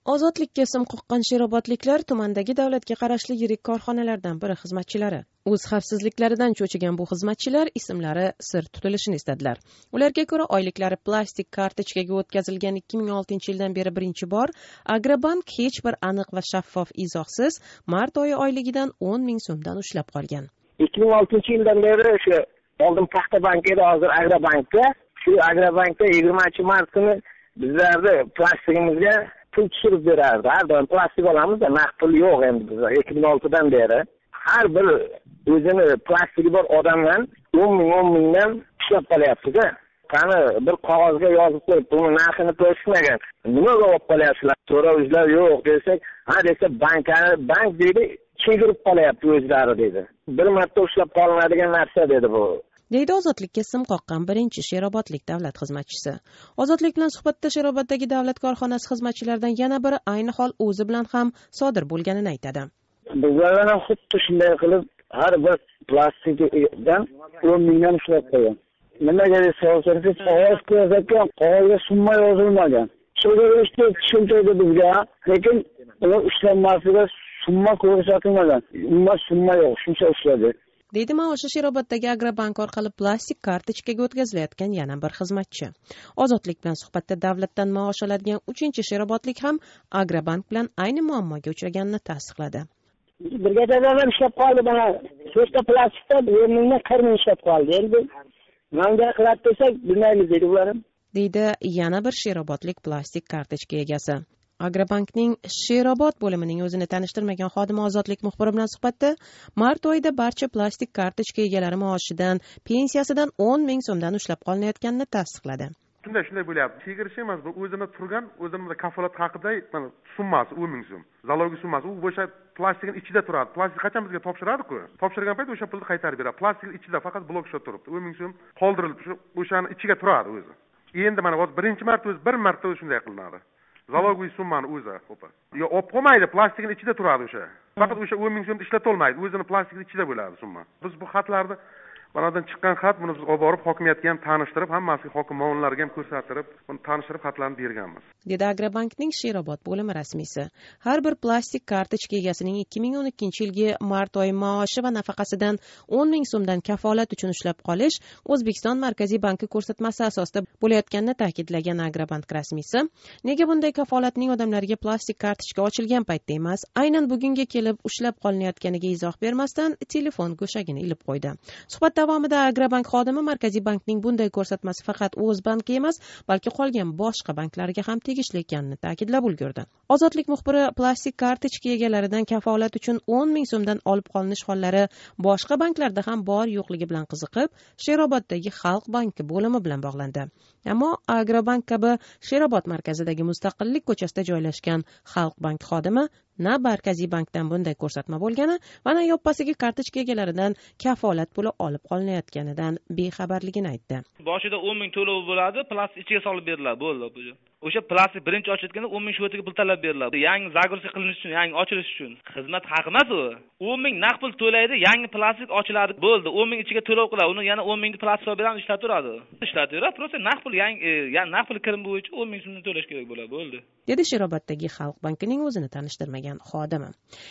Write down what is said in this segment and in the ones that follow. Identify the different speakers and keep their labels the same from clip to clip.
Speaker 1: Ozodlikka sim qoqqan sherobodliklar tumandagi davlatga qarashli yirik korxonalardan biri xizmatchilari. O'z xavfsizliklaridan cho'chigan bu xizmatchilar ismlari sir tutilishini istadilar. Ularga ko'ra oyliklari plastik kartochkaga o'tkazilgan 2006 yildan beri birinchi bor Agrobank hech bir aniq va shaffof izohsiz mart oyi oyligidan 10 ming so'mdan ushlab qolgan.
Speaker 2: 2006 yildan beri o'sha oldin Paxta bank edi, hozir Agrobankda. Shu Agrobankda 20-mart kuni bizlarni plastigimizga pul tushirib berardi. Har doim plastik olamiz-da, naqd pul yo'q endi bizda 2006dan beri. Har bir o'zini plastigi bor odamdan 10 mingdan ishlab qolyapti-da. Qani bir qog'ozga yozib qo'yib, buni narxini ko'rsatmagan. Nimaga olib qolyapsizlar? So'rovchilar yo'q desak, ha desa bank deydi, chegirib qolyapti o'zlari dedi. Bir marta ushlab qolinadigan narsa dedi bu.
Speaker 1: Deydi Ozodlikka sim qoqqan birinchi Sherobodlik davlat xizmatchisi. Ozodlik bilan suhbatda Sheroboddagi davlat korxonasi xizmatchilaridan yana biri ayni hol o'zi bilan ham sodir bo'lganini aytadi.
Speaker 2: Bizlardan ham xuddi shunday qilib har bir plastikdan 10 mingdan ushlab qo'ygan. Nimaga desangiz, qog'oz ko'rsatgan, qog'ozga summa yozilmagan. So'rashda tushuntirdi bizga, lekin ular ushlanmasiga summa ko'rsatilmagan. Umuman summa yo'q, shuncha ushladi.
Speaker 1: Deydi maoshi Sheroboddagi Agrobank orqali plastik kartochkaga o'tkazilayotgan yana bir xizmatchi. Ozodlik bilan suhbatda davlatdan maosh oladigan 3-chi Sherobodlik ham Agrobank bilan ayni muammoga uchraganini tasdiqladi.
Speaker 2: Brigadadalar ishlab qoldi, mana 4 ta plastikda 10 mingdan 40 ming ishlab qoldi. Endi manga qilib desak, bilmaymiz deydi ular.
Speaker 1: Deydi yana bir Sherobodlik plastik kartochka egasi. Agrobankning Sherobod bo'limining o'zini tanishtirmagan xodimi Ozodlik muxbiri bilan suhbatda mart oyida barcha plastik kartochka egalari maoshidan, pensiyasidan 10 ming so'mdan ushlab qolinayotganini tasdiqladi.
Speaker 3: Shunday bo'lyapti. Chegirish emas, bu o'zini turgan, o'zimizda kafolat haqida mana summasi 10 ming so'm. Zalogi summasi u o'sha plastikning ichida turadi. Plastik qachon bizga topshiradi-ku? Topshirgan payt o'sha pulni qaytarib beradi. Plastikning ichida faqat blok shot turibdi. 10 ming so'm qoldirilib o'shani ichiga turadi o'zi. Endi mana birinchi marta bir marta shunday qilinadi. Zalogiy summani o'zi qo'pa. Yo, olib qo'ymaydi, plastikning ichida turadi o'sha. Faqat o'sha 10 ming so'mni ishlatolmaydi, o'zini plastikning ichida bo'ladi summa. Biz bu xatlarni manadan chiqqan xat, buni biz olib borib hokimiyatga ham tanishtirib, hammasiga hokim muovinlarga ham ko'rsattirib, buni tanishtirib xatlarni berganmiz.
Speaker 1: Dedi Agrobankning Sherobod bo'limi rasmiysi. Har bir plastik kartochka egasining 2012-yilgi mart oyi maoshi va nafaqasidan 10 ming so'mdan kafolat uchun ushlab qolish O'zbekiston Markaziy banki ko'rsatmasi asosida bo'layotganini ta'kidlagan Agrobank rasmiysi, nega bunday kafolatning odamlarga plastik kartochka ochilgan paytda emas, aynan bugunga kelib ushlab qolinayotganiga izoh bermasdan telefon go'shagini ilib qo'ydi. Suhbat davomida Agrobank xodimi Markaziy bankning bunday ko'rsatmasi faqat o'z banki emas, balki qolgan boshqa banklarga ham tegishli ekanini ta'kidlab ulgurdi. Ozodlik muxbiri plastik kartochka egalaridan kafolat uchun 10 ming so'mdan olib qolinish hollari boshqa banklarda ham bor yo'qligi bilan qiziqib, Sheroboddagi Xalq banki bo'limi bilan bog'landi. Ammo Agrobank kabi Sherobod markazidagi Mustaqillik ko'chasida joylashgan Xalq bank xodimi na Markaziy bankdan bunday ko'rsatma bo'lgani va na yoppasiga kartochka egalaridan kafolat puli olib qolinayotganidan bexabarligini aytdi.
Speaker 4: Boshida 10 ming to'lov bo'ladi, plastik ichiga solib beriladi, bo'ldi. O'sha plastik birinchi ochilganda 10 ming shvotiga pul talab beriladi. Yangi zagorsi qilinish uchun, yangi ochilish uchun. Xizmat haqi emas u. 10 ming naqd pul to'laydi, yangi plastik ochiladi, bo'ldi. 10 ming ichiga to'lov qiladi, uni yana 10 mingni plastik solib beramiz, ishlatib turadi. Ishlataveradi, просто naqd pul naqd pul kirim bo'yicha 10 ming so'mni to'lash kerak bo'ladi, bo'ldi.
Speaker 1: Dedi Sheroboddagi Xalq bankining o'zini tanishtirmagan xodimi.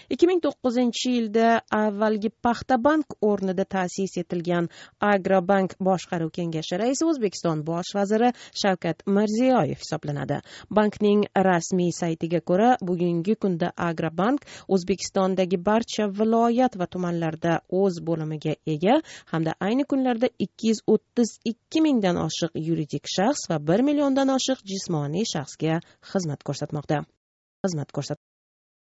Speaker 1: 2009-yilda avvalgi Paxta bank o'rnida ta'sis etilgan Agrobank boshqaruv kengashi raisi O'zbekiston bosh vaziri Shavkat Mirziyoyev hisoblanadi. Bankning rasmiy saytiga ko'ra, bugungi kunda Agrobank O'zbekistondagi barcha viloyat va tumanlarda o'z bo'limiga ega hamda ayni kunlarda 232 mingdan oshiq yuridik shaxs va 1 milliondan oshiq jismoniy shaxsga xizmat ko'rsatmoqda.